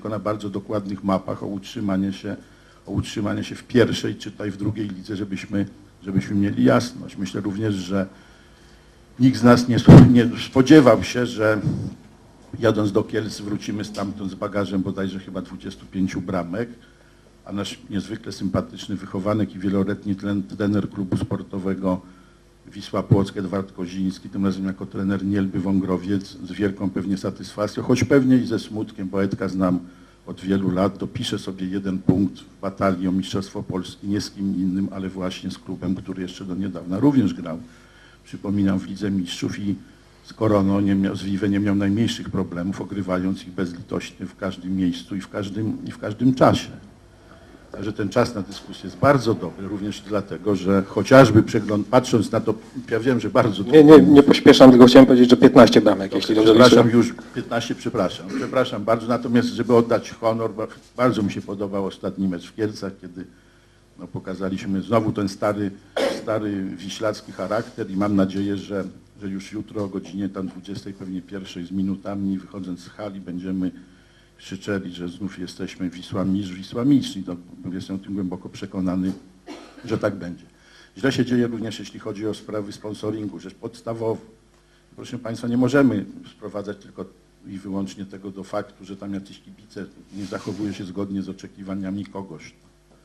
tylko na bardzo dokładnych mapach o utrzymanie się w pierwszej, czytaj w drugiej lidze, żebyśmy mieli jasność. Myślę również, że nikt z nas nie spodziewał się, że jadąc do Kielc wrócimy stamtąd z bagażem bodajże chyba 25 bramek, a nasz niezwykle sympatyczny wychowanek i wieloletni trener klubu sportowego Wisła Płock, Edward Koziński, tym razem jako trener Nielby Wągrowiec, z wielką pewnie satysfakcją, choć pewnie i ze smutkiem, bo Edka znam od wielu lat, dopisze sobie 1 punkt w batalii o Mistrzostwo Polski, nie z kim innym, ale właśnie z klubem, który jeszcze do niedawna również grał. Przypominam, w Lidze Mistrzów i z Koroną z Vive nie miał najmniejszych problemów, ogrywając ich bezlitośnie w każdym miejscu i w każdym czasie. Także ten czas na dyskusję jest bardzo dobry, również dlatego, że chociażby patrząc na to, ja wiem, że bardzo... Nie pośpieszam, tylko chciałem powiedzieć, że 15 bramek, jeśli dobrze przepraszam, już 15, przepraszam bardzo, natomiast żeby oddać honor, bardzo mi się podobał ostatni mecz w Kielcach, kiedy no, pokazaliśmy znowu ten stary wiślacki charakter i mam nadzieję, że już jutro o godzinie tam 20, pewnie pierwszej z minutami, wychodząc z hali, będziemy krzyczeli, że znów jesteśmy Wisła Mistrz i to jestem o tym głęboko przekonany, że tak będzie. Źle się dzieje również, jeśli chodzi o sprawy sponsoringu, rzecz podstawowa. Proszę Państwa, nie możemy sprowadzać tylko i wyłącznie tego do faktu, że tam jacyś kibice nie zachowują się zgodnie z oczekiwaniami kogoś.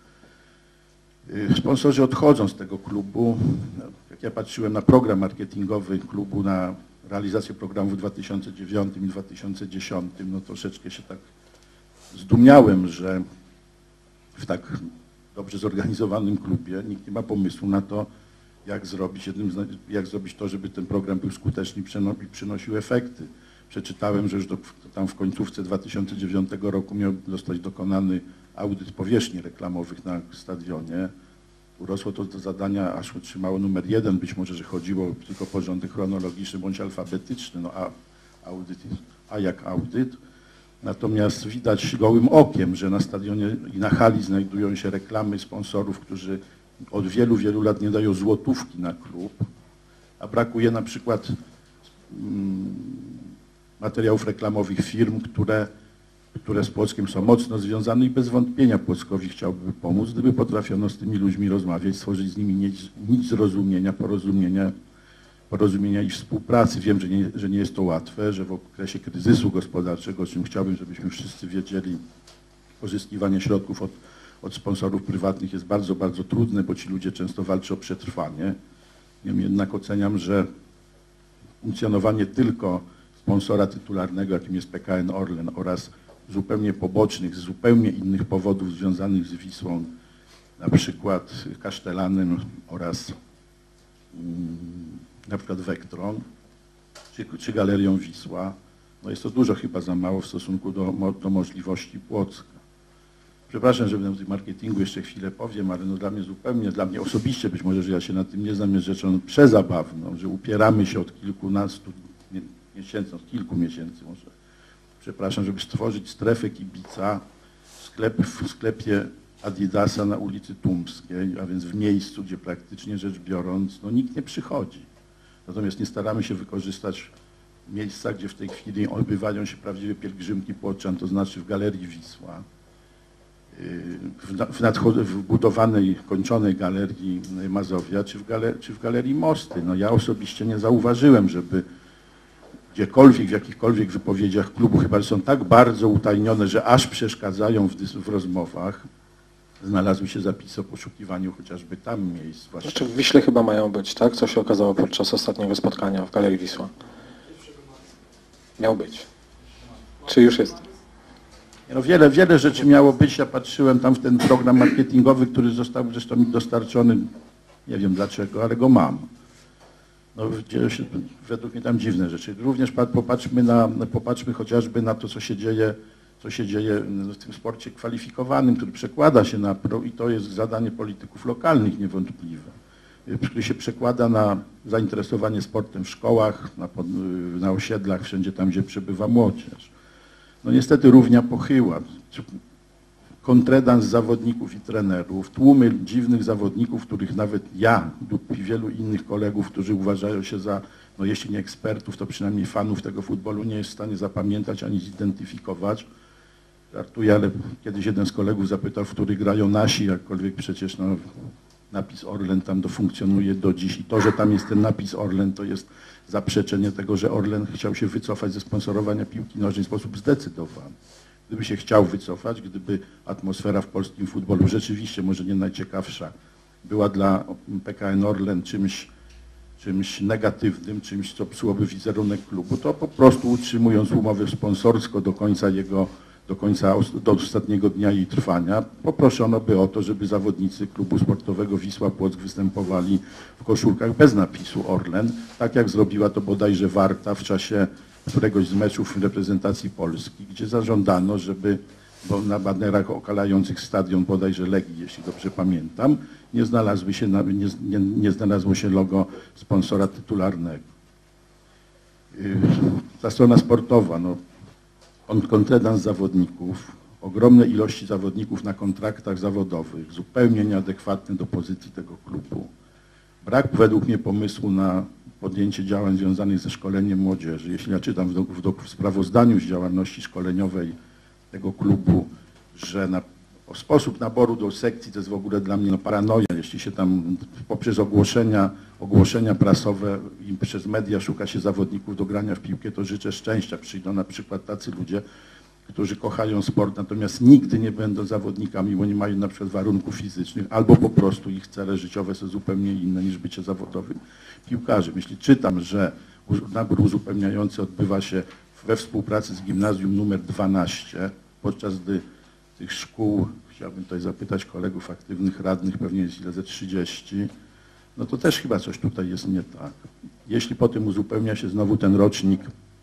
Sponsorzy odchodzą z tego klubu. Jak ja patrzyłem na program marketingowy klubu, na realizację programu w 2009 i 2010, no troszeczkę się tak zdumiałem, że w tak dobrze zorganizowanym klubie nikt nie ma pomysłu na to, jak zrobić to, żeby ten program był skuteczny i przynosił efekty. Przeczytałem, że już tam w końcówce 2009 roku miał zostać dokonany audyt powierzchni reklamowych na stadionie. Urosło to do zadania, aż utrzymało numer 1, być może, że chodziło tylko o porządek chronologiczny bądź alfabetyczny, no a jak audyt. Natomiast widać gołym okiem, że na stadionie i na hali znajdują się reklamy sponsorów, którzy od wielu, wielu lat nie dają złotówki na klub, a brakuje na przykład materiałów reklamowych firm, które z Płockiem są mocno związane i bez wątpienia Płockowi chciałby pomóc, gdyby potrafiono z tymi ludźmi rozmawiać, stworzyć z nimi nic zrozumienia, porozumienia i współpracy. Wiem, że nie jest to łatwe, że w okresie kryzysu gospodarczego, o czym chciałbym, żebyśmy wszyscy wiedzieli, pozyskiwanie środków od sponsorów prywatnych jest bardzo, bardzo trudne, bo ci ludzie często walczą o przetrwanie. Niemniej jednak oceniam, że funkcjonowanie tylko sponsora tytularnego, jakim jest PKN Orlen oraz zupełnie pobocznych, z zupełnie innych powodów związanych z Wisłą, na przykład Kasztelanem oraz na przykład Vectron, czy Galerią Wisła, no jest to dużo chyba za mało w stosunku do możliwości Płocka. Przepraszam, że w tym marketingu jeszcze chwilę powiem, ale no dla mnie osobiście, być może, że ja się na tym nie znam, jest rzeczą przezabawną, że upieramy się od kilkunastu miesięcy, od kilku miesięcy może, przepraszam, żeby stworzyć strefę kibica w sklepie Adidasa na ulicy Tumskiej, a więc w miejscu, gdzie praktycznie rzecz biorąc, no nikt nie przychodzi. Natomiast nie staramy się wykorzystać miejsca, gdzie w tej chwili odbywają się prawdziwe pielgrzymki Płoczan, to znaczy w Galerii Wisła, w budowanej, kończonej Galerii Mazowia, czy w Galerii Mosty. No ja osobiście nie zauważyłem, żeby gdziekolwiek, w jakichkolwiek wypowiedziach klubu, chyba są tak bardzo utajnione, że aż przeszkadzają w rozmowach, znalazły się zapisy o poszukiwaniu chociażby tam miejsc. Znaczy w Wiśle chyba mają być, tak? Co się okazało podczas ostatniego spotkania w Galerii Wisła. Miał być. Czy już jest? No wiele rzeczy miało być. Ja patrzyłem tam w ten program marketingowy, który został zresztą mi dostarczony, nie wiem dlaczego, ale go mam. No, dzieją się według mnie tam dziwne rzeczy. Również popatrzmy chociażby na to, co się dzieje w tym sporcie kwalifikowanym, który przekłada się na i to jest zadanie polityków lokalnych niewątpliwe, który się przekłada na zainteresowanie sportem w szkołach, na osiedlach, wszędzie tam, gdzie przebywa młodzież. No niestety równia pochyła. Kontredans zawodników i trenerów, tłumy dziwnych zawodników, których nawet ja lub wielu innych kolegów, którzy uważają się za, no jeśli nie ekspertów, to przynajmniej fanów tego futbolu, nie jest w stanie zapamiętać ani zidentyfikować. Żartuję, ale kiedyś jeden z kolegów zapytał, w który grają nasi, jakkolwiek przecież no, napis Orlen tam funkcjonuje do dziś i to, że tam jest ten napis Orlen, to jest zaprzeczenie tego, że Orlen chciał się wycofać ze sponsorowania piłki nożnej w sposób zdecydowany. Gdyby się chciał wycofać, gdyby atmosfera w polskim futbolu rzeczywiście, może nie najciekawsza, była dla PKN Orlen czymś negatywnym, czymś, co psułoby wizerunek klubu, to po prostu utrzymując umowę sponsorską do ostatniego dnia jej trwania, poproszono by o to, żeby zawodnicy klubu sportowego Wisła Płock występowali w koszulkach bez napisu Orlen, tak jak zrobiła to bodajże Warta w czasie któregoś z meczów Reprezentacji Polski, gdzie zażądano, żeby bo na banerach okalających stadion bodajże Legii, jeśli dobrze pamiętam, nie znalazło się logo sponsora tytularnego. Ta strona sportowa, no, kontredans zawodników, ogromne ilości zawodników na kontraktach zawodowych, zupełnie nieadekwatne do pozycji tego klubu. Brak według mnie pomysłu na podjęcie działań związanych ze szkoleniem młodzieży. Jeśli ja czytam w sprawozdaniu z działalności szkoleniowej tego klubu, że sposób naboru do sekcji to jest w ogóle dla mnie paranoja. Jeśli się tam poprzez ogłoszenia prasowe i przez media szuka się zawodników do grania w piłkę, to życzę szczęścia. Przyjdą na przykład tacy ludzie, którzy kochają sport, natomiast nigdy nie będą zawodnikami, bo nie mają na przykład warunków fizycznych, albo po prostu ich cele życiowe są zupełnie inne niż bycie zawodowym piłkarzem. Jeśli czytam, że nabór uzupełniający odbywa się we współpracy z gimnazjum nr 12, podczas gdy tych szkół, chciałbym tutaj zapytać kolegów aktywnych radnych, pewnie jest ile ze 30, no to też chyba coś tutaj jest nie tak. Jeśli potem uzupełnia się znowu ten rocznik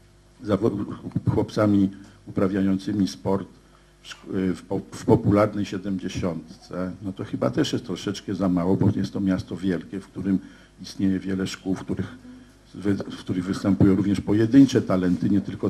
chłopcami uprawiającymi sport w popularnej 70, no to chyba też jest troszeczkę za mało, bo jest to miasto wielkie, w którym istnieje wiele szkół, w których występują również pojedyncze talenty, nie tylko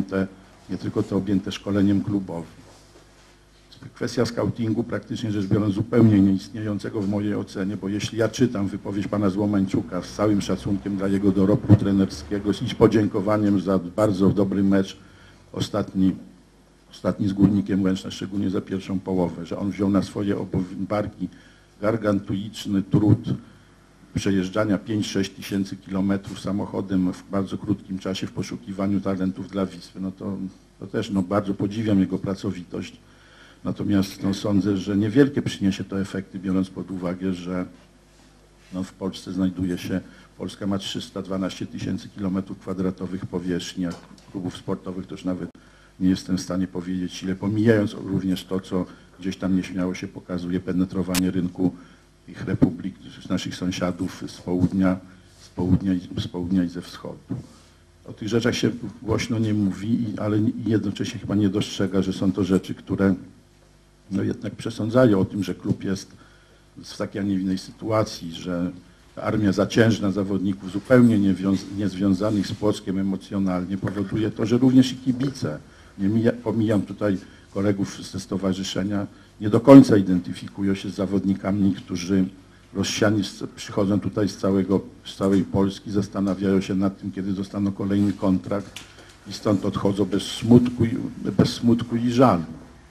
te objęte szkoleniem klubowym. Kwestia scoutingu praktycznie rzecz biorąc zupełnie nieistniejącego w mojej ocenie, bo jeśli ja czytam wypowiedź pana Złomańczuka z całym szacunkiem dla jego dorobku trenerskiego i z podziękowaniem za bardzo dobry mecz ostatni z Górnikiem Łęczna, szczególnie za pierwszą połowę, że on wziął na swoje barki gargantuiczny trud przejeżdżania 5-6 tysięcy kilometrów samochodem w bardzo krótkim czasie w poszukiwaniu talentów dla Wisły. No to też bardzo podziwiam jego pracowitość. Natomiast no, sądzę, że niewielkie przyniesie to efekty, biorąc pod uwagę, że no, w Polsce Polska ma 312 tysięcy kilometrów kwadratowych powierzchni, a klubów sportowych to już nawet nie jestem w stanie powiedzieć ile, pomijając również to, co gdzieś tam nieśmiało się pokazuje, penetrowanie rynku ich republik, naszych sąsiadów z południa i ze wschodu. O tych rzeczach się głośno nie mówi, ale jednocześnie chyba nie dostrzega, że są to rzeczy, które no jednak przesądzają o tym, że klub jest w takiej, a nie innej sytuacji, że ta armia zaciężna zawodników zupełnie niezwiązanych z Płockiem emocjonalnie powoduje to, że również i kibice, pomijam tutaj kolegów ze stowarzyszenia, nie do końca identyfikują się z zawodnikami, którzy rozsiani przychodzą tutaj z całej Polski, zastanawiają się nad tym, kiedy dostaną kolejny kontrakt i stąd odchodzą bez smutku i żalu.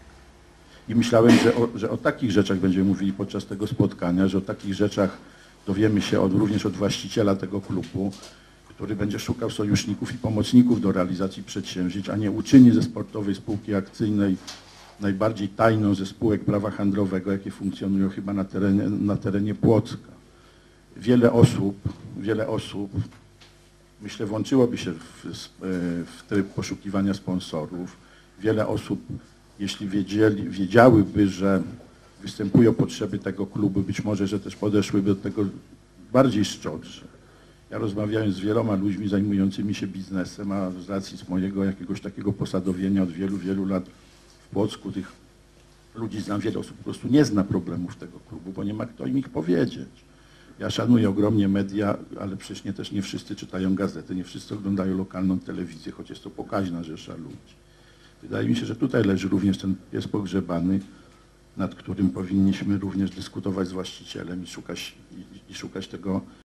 I myślałem, że o takich rzeczach będziemy mówili podczas tego spotkania, że o takich rzeczach dowiemy się również od właściciela tego klubu, który będzie szukał sojuszników i pomocników do realizacji przedsięwzięć, a nie uczyni ze sportowej spółki akcyjnej najbardziej tajną ze spółek prawa handlowego, jakie funkcjonują chyba na terenie Płocka. Wiele osób, myślę, włączyłoby się w tryb poszukiwania sponsorów. Wiele osób, jeśli wiedziałyby, że występują potrzeby tego klubu, być może, że też podeszłyby do tego bardziej szczodrze. Ja rozmawiałem z wieloma ludźmi zajmującymi się biznesem, a z racji z mojego jakiegoś takiego posadowienia od wielu lat w Płocku tych ludzi znam, wiele osób po prostu nie zna problemów tego klubu, bo nie ma kto im ich powiedzieć. Ja szanuję ogromnie media, ale przecież też nie wszyscy czytają gazety, nie wszyscy oglądają lokalną telewizję, choć jest to pokaźna rzesza ludzi. Wydaje mi się, że tutaj leży również ten pies pogrzebany, nad którym powinniśmy również dyskutować z właścicielem i szukać tego